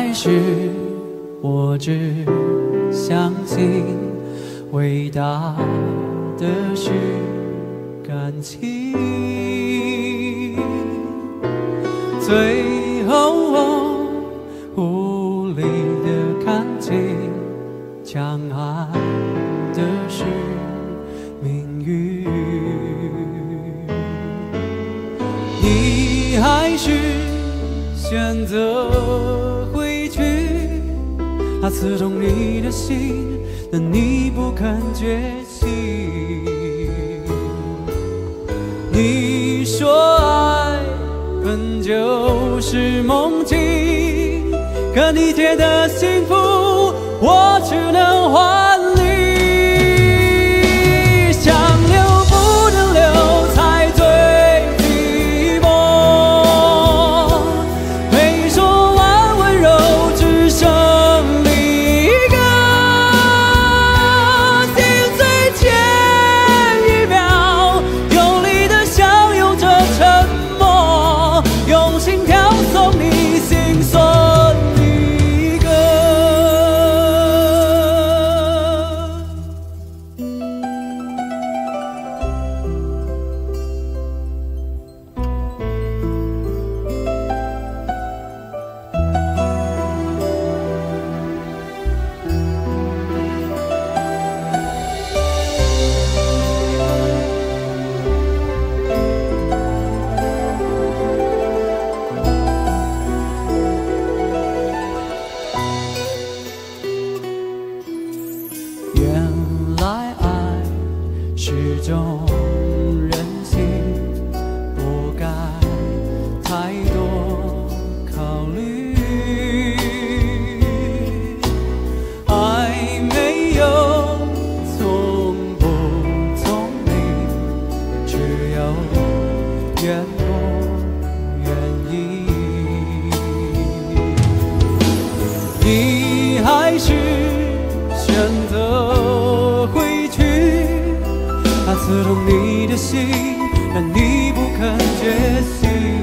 开始，我只相信伟大的是感情。最后我无力的看清，相爱的是命运。你还是选择回去，他刺中你的心，但你不肯觉醒。你说爱本就是梦境，可你觉得幸福，我只能还你。想留不能留，才最寂寞。没说完温柔，只剩离歌。心碎前一秒，用力的相拥着沉默，用心跳送你心酸。原来爱是种任性，不该太多考虑。爱没有聪不聪明，只有愿不愿意。你还是选择回去，他刺中你的心，但你不肯觉醒。